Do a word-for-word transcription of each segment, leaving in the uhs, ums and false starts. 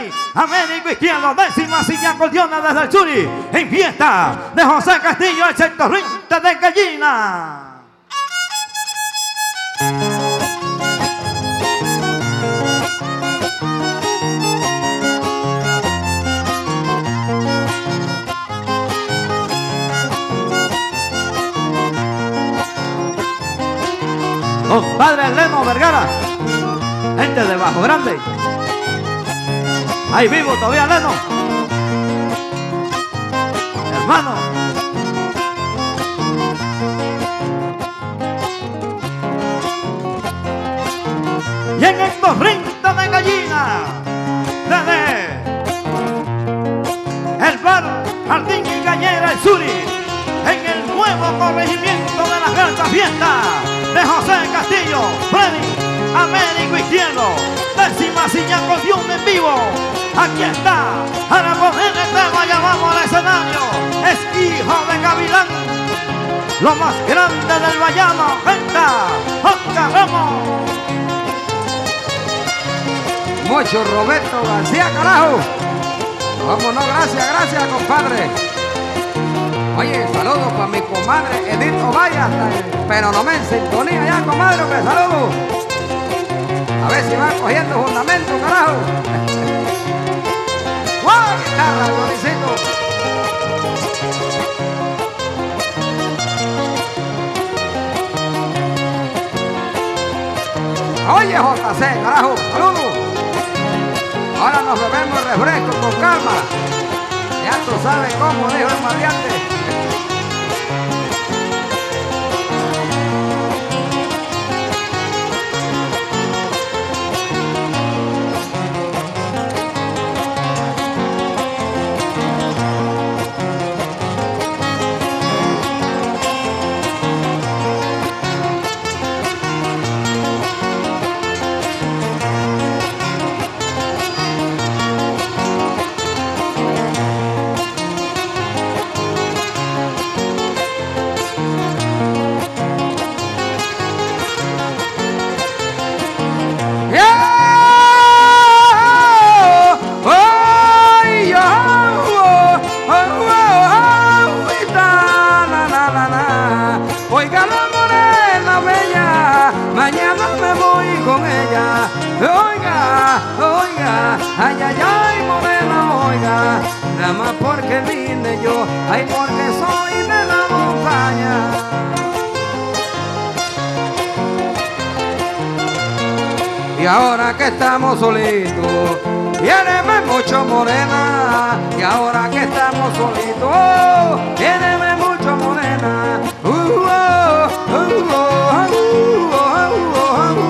Freddy, Américo Izquierdo, décima silla acordeona desde el Suri, en fiesta de José Castillo, el sectorista de Gallina. Compadre Leno Vergara, gente de Bajo Grande, ahí vivo todavía Leno, hermano. Y en estos rintos de Gallina, desde el bar Jardín y Cañera El Suri, en el nuevo corregimiento de las grandes fiestas de José Castillo, Freddy, Américo Izquierdo, décima silla acordeón en vivo. Aquí está, para poner el tema llamamos al escenario, es hijo de Gavilán, lo más grande del Bayamo, venta, Oscar Ramos. Mucho Roberto García, carajo. Vámonos, gracias, gracias, compadre. Oye, saludos para mi comadre Edith Ovalla, pero no me en sintonía ya, comadre, que saludos. A ver si van cogiendo fundamento, carajo. ¡Guau! Guitarra, Borisito. Oye, J C, carajo, saludos. Ahora nos bebemos el refresco con calma. Ya tú sabes cómo, dijo el maleante. Ay, ay, ay, morena, oiga, nada más porque vine yo, ay, porque soy de la montaña. Y ahora que estamos solitos, quiéreme mucho, morena. Y ahora que estamos solitos, quiéreme mucho, morena. Uh, oh, uh, oh, uh, oh, uh, oh,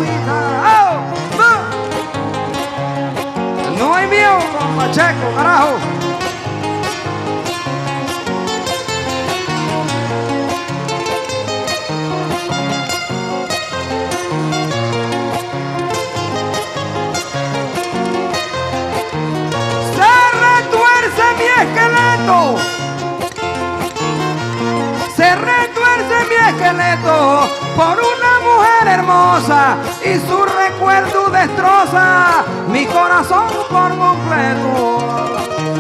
no hay miedo con Pacheco, carajo. Se retuerce mi esqueleto. Se retuerce mi esqueleto por una mujer hermosa y su recuerdo destroza mi corazón por completo.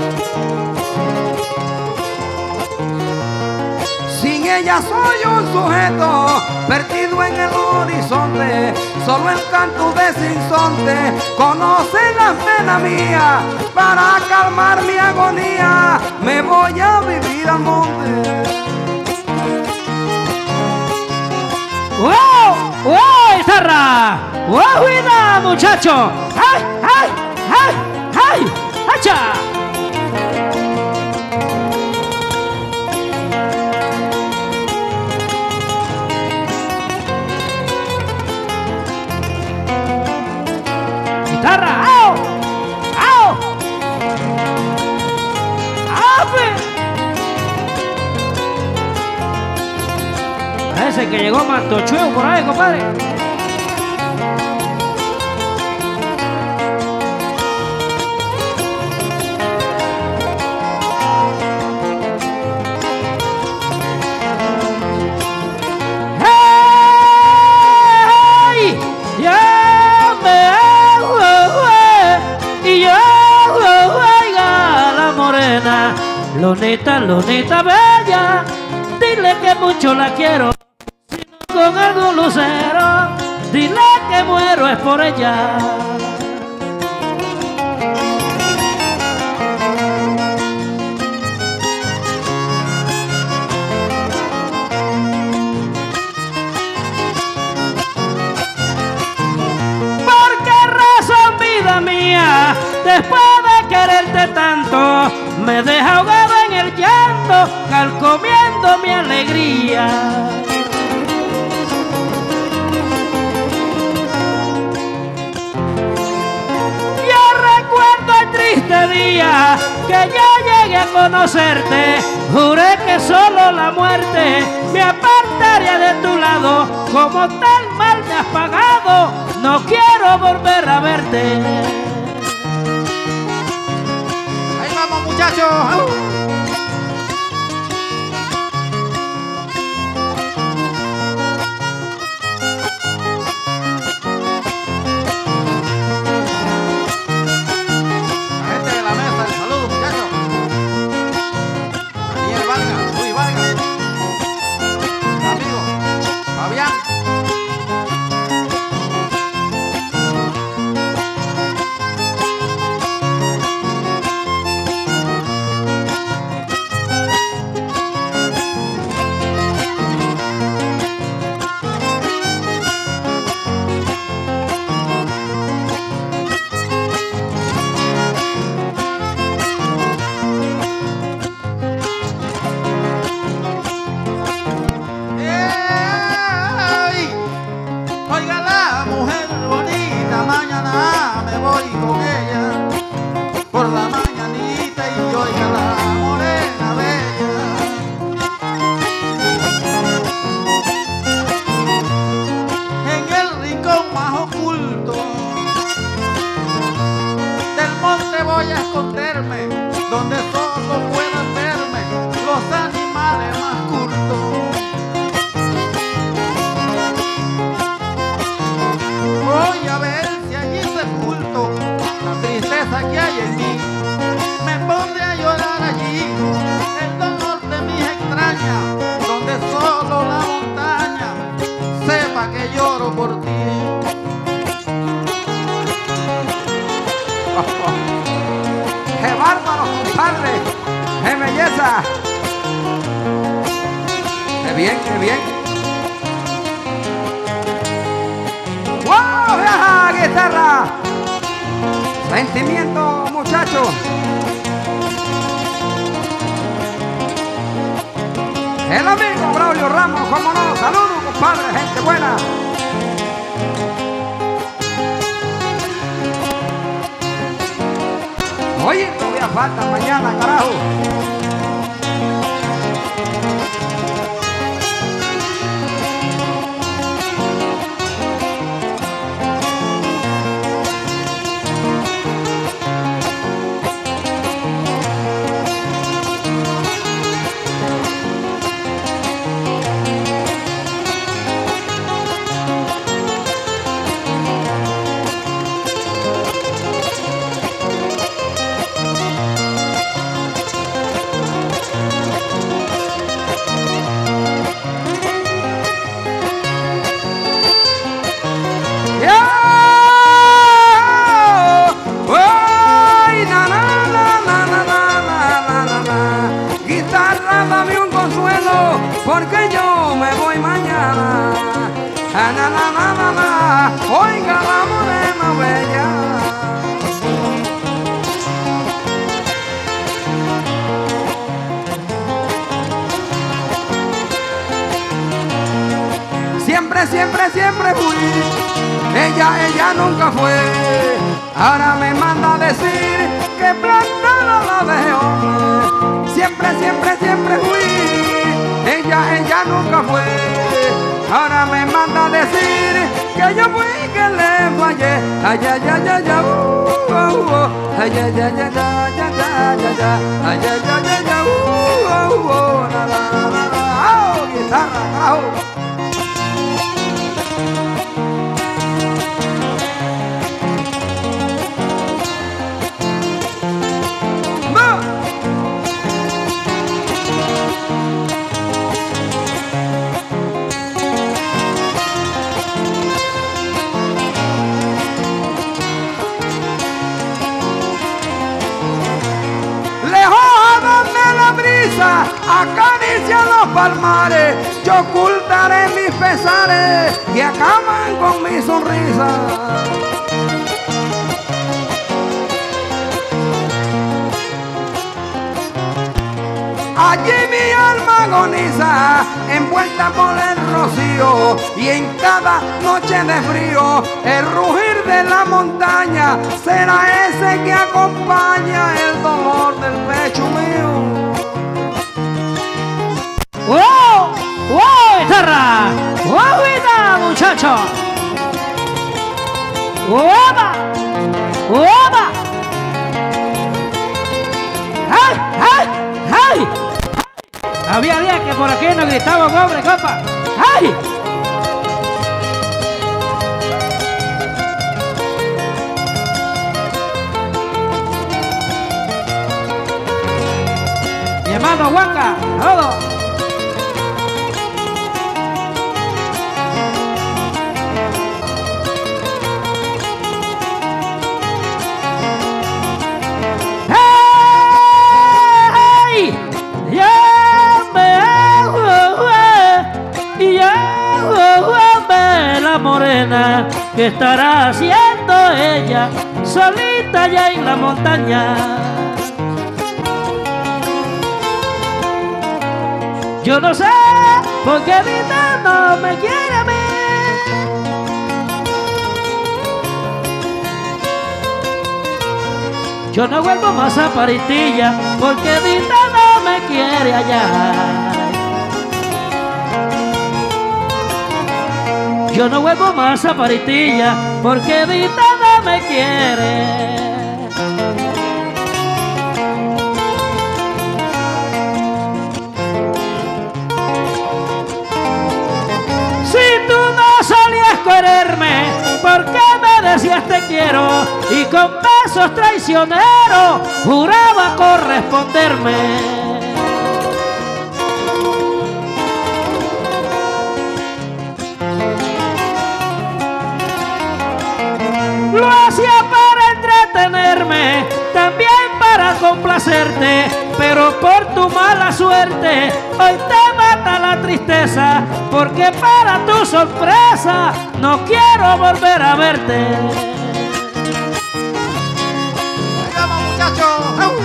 Sin ella soy un sujeto perdido en el horizonte, solo el canto de sinsonte conoce la pena mía. Para calmar mi agonía me voy a vivir al monte. ¡Wow! ¡Wow, guitarra! ¡Wow, vida, muchacho! ¡Ay, ay, ay, ay! ¡Hacha! ¡Guitarra! ¡Au! ¡Au! ¡Ave! Parece que llegó Mantochueo por ahí, compadre. ¡Hey! ¡Ya me! ¡Y yo! Lunita, lunita bella, dile que mucho la quiero. Si no con algún lucero, dile que muero es por ella. ¿Por qué razón, vida mía, después de quererte tanto, me deja ahogado en el llanto, calcomiendo mi alegría? Triste día que ya llegué a conocerte, juré que solo la muerte me apartaría de tu lado. Como tal mal me has pagado, no quiero volver a verte. Ahí vamos, muchachos. Donde solo puedan verme los animales más cultos. Voy a ver si allí sepulto la tristeza que hay en mí. Me pondré a llorar allí el dolor de mis extrañas, donde solo la montaña sepa que lloro por ti. ¡Qué bárbaro, compadre! ¡Qué belleza! ¡Qué bien, qué bien! ¡Wow! ¡Vieja guitarra! Sentimiento, muchachos. El amigo Braulio Ramos, cómo no. Saludos, compadre, gente buena. Oye, todavía falta mañana, carajo. Porque yo me voy mañana. Na, na, na, na, na, na. Oiga la morena bella. Siempre, siempre, siempre fui. Ella, ella nunca fue. Ahora me manda a decir que plantada la dejó. Siempre, siempre, siempre fui. Ella, ella nunca fue. Ahora me manda a decir que yo fui que le fallé. Ay, ay, ay, ay, ay, uh, uh, uh. Ay, ay, ay, ay, ay, ay, ay, ay, ay. Ay, ay, ay, ay, ay, uh, uh, uh. La, la, la, la, la. Oh, guitarra, carajo. acarician los palmares, yo ocultaré mis pesares que acaban con mi sonrisa. Allí mi alma agoniza, envuelta por el rocío, y en cada noche de frío, el rugir de la montaña será ese que acompaña el dolor del pecho mío. ¡Wow! ¡Wow, guitarra! ¡Wow, vida, muchacho! ¡Oba! ¡Oba! ¡Ay, ay, ay! Había días que por aquí nos gritaban, hombre, compa. ¡Ay! Mi hermano Huanca, todo. Morena, ¿qué estará haciendo ella solita allá en la montaña? Yo no sé por qué Dita no me quiere a mí. Yo no vuelvo más a Paritilla porque Dita no me quiere allá. Yo no vuelvo más a Paritilla porque Dita no me quiere. Si tú no solías quererme, ¿por qué me decías te quiero? Y con besos traicioneros juraba corresponderme. Lo hacía para entretenerme, también para complacerte, pero por tu mala suerte hoy te mata la tristeza, porque para tu sorpresa no quiero volver a verte. ¡Ahí vamos, muchachos! ¡Au!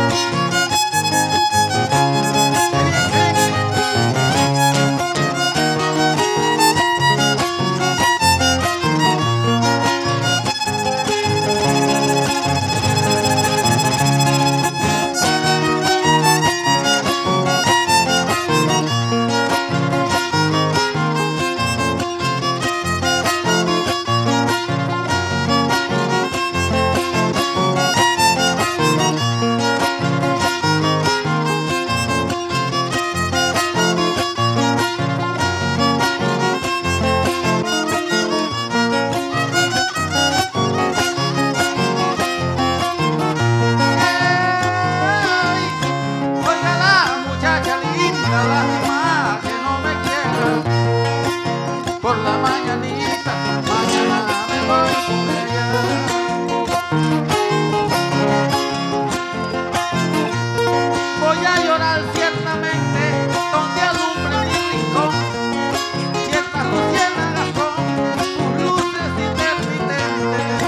Por la mañanita, mañana me voy con ella. Voy a llorar ciertamente donde alumbre mi rincón. Ciertas luciérnagas son sus luces intermitentes.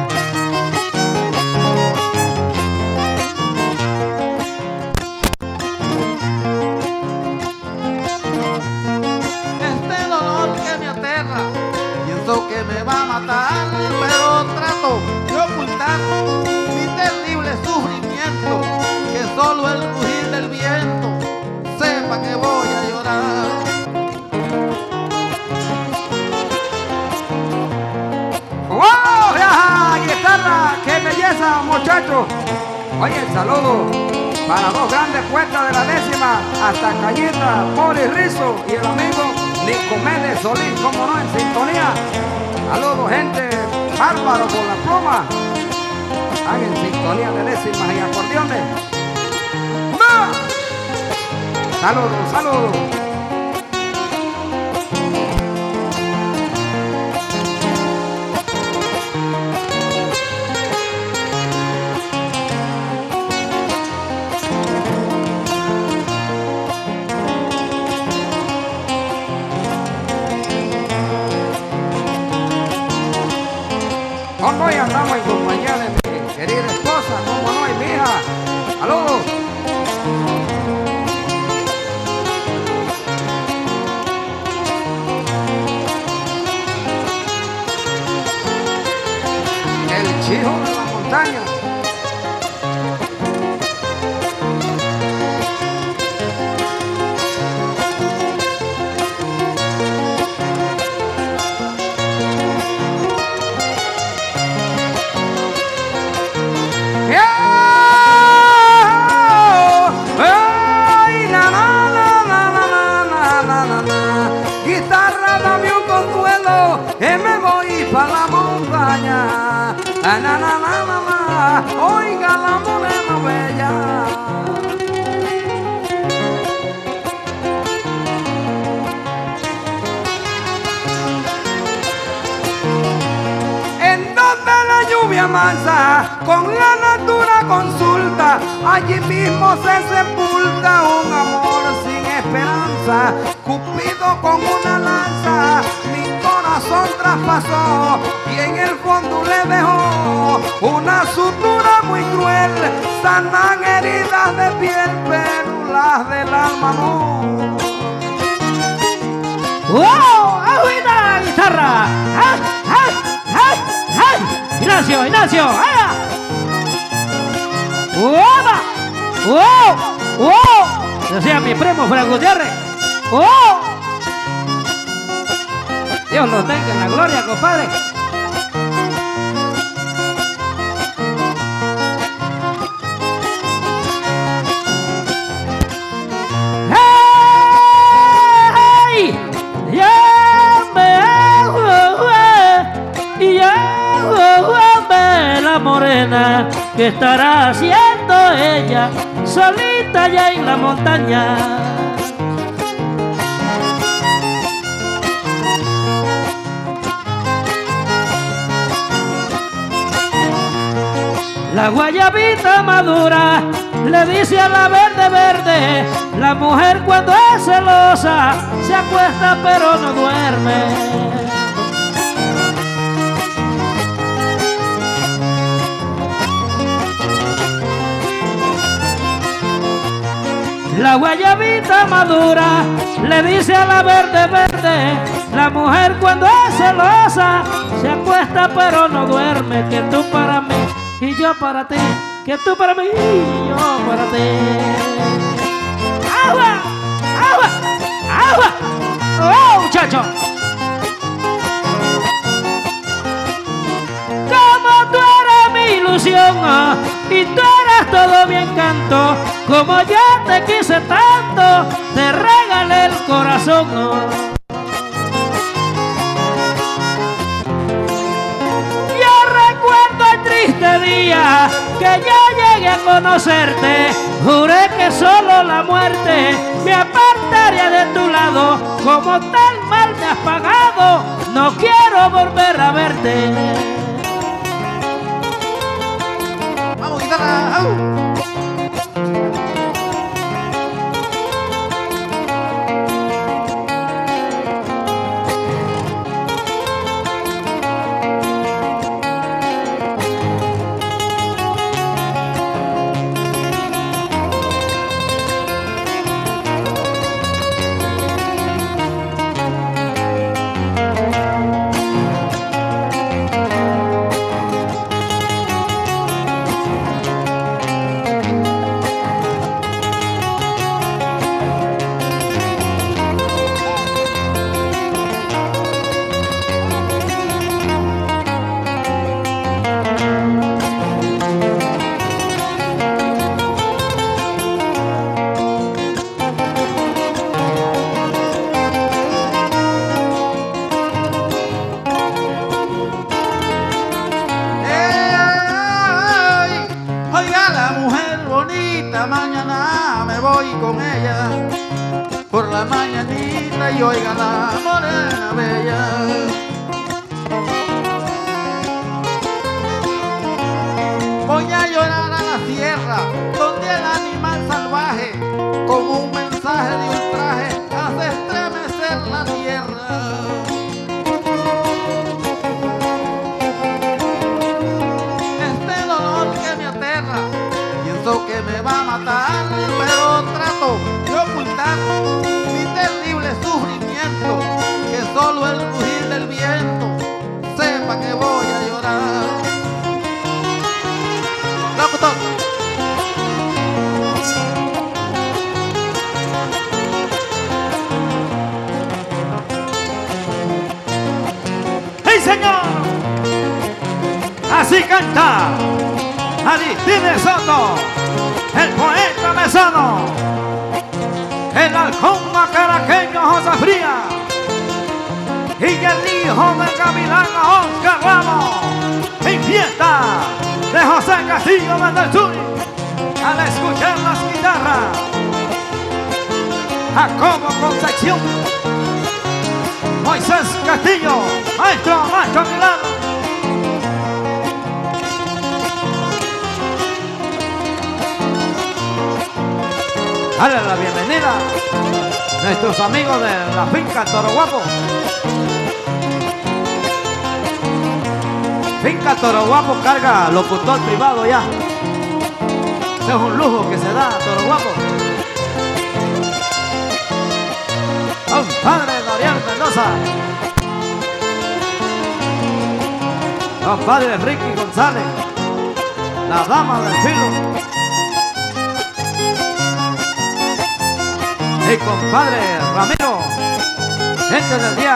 Este dolor que me aterra, pienso que me va a matar, pero trato de ocultar mi terrible sufrimiento, que solo el rugir del viento sepa que voy a llorar. ¡Wow! ¡Ja! ¡Guitarra! ¡Qué belleza, muchachos! Oye, saludo para dos grandes poetas de la décima, hasta Cañita, Poli Rizo y el amigo Nicomedes Solís, como no, en sintonía. Saludos, gente, bárbaro con la pluma. Están en sintonía de décimas y acordeones. ¡No! Saludos, saludos. día estamos en compañía de mi querida esposa, como no, y mi hija. ¡Saludos! El chico de la montaña. Que me voy pa' la montaña, na, na, na, na, na, na. Oiga la morena bella. En donde la lluvia mansa con la natura consulta, allí mismo se sepulta un amor sin esperanza. Cupido con una lanza mi corazón traspasó y en el fondo le dejó una sutura muy cruel. Sanan heridas de piel, pero las del alma no. ¡Wow! ¡Agüita la guitarra! ¡Ay, ay, ay, ay! ¡Ignacio, Ignacio! ¡Vaya! ¡Uaba! ¡Wow! ¡Wow! Decía mi primo Frank Gutiérrez. ¡Oh! Dios lo tenga en la gloria, compadre. ¡Hey! Ya me, ya me la morena, ¿qué estará haciendo ella solita allá en la montaña? La guayabita madura le dice a la verde verde, la mujer cuando es celosa se acuesta pero no duerme. La guayabita madura le dice a la verde verde, la mujer cuando es celosa se acuesta pero no duerme. Que tú para mí y yo para ti, que tú para mí y yo para ti. ¡Agua! ¡Agua! ¡Agua! ¡Oh, muchacho! Como tú eres mi ilusión, oh, y tú eres todo mi encanto, como yo te quise tanto, te regalé el corazón, oh. Triste día que yo llegué a conocerte, juré que solo la muerte me apartaría de tu lado, como tal mal me has pagado, no quiero volver a verte. Vamos, guitarra, ¡au! Mañana me voy con ella por la mañanita y oiga la morena bella. Voy a llorar a la sierra donde el animal salvaje con un mensaje de ultraje hace estremecer la tierra. pienso que me va a matar, pero trato de ocultar mi terrible sufrimiento, que solo el rugir del viento sepa que voy a llorar. Locutor. ¡Sí, señor! Así canta Aristide Soto, el poeta mesano, el halcón macaraqueño José Fría y el hijo del gavilán Oscar Ramos, en fiesta de José Castillo Mendelsuri, al escuchar las guitarras, Jacobo Concepción, Moisés Castillo, maestro Macho Aguilar. Dale la bienvenida a nuestros amigos de la finca Toro Guapo. Finca Toro Guapo carga locutor privado ya. Ese es un lujo que se da a Toro Guapo. Compadre Dorian Mendoza. Compadre Ricky González. La dama del filo. Y compadre Ramiro, gente del día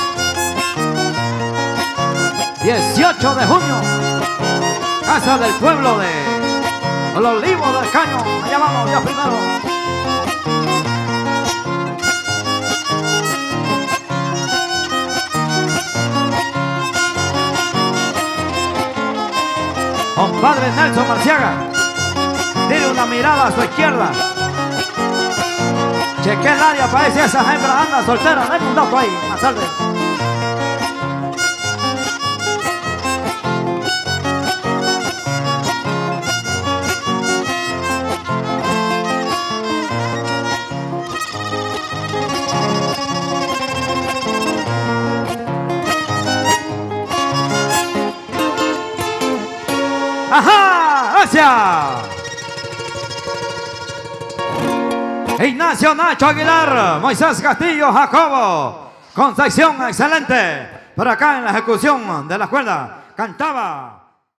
dieciocho de junio, Casa del Pueblo de Los Olivos del Caño. Allá vamos, ya primero. Compadre Nelson Marciaga, tire una mirada a su izquierda. Cheque el área para ver si esa hembra anda soltera. Dame un dato ahí, más tarde. ¡Ajá! ¡Gracias! Ignacio Nacho Aguilar, Moisés Castillo, Jacobo Concepción, excelente. Por acá en la ejecución de la cuerda cantaba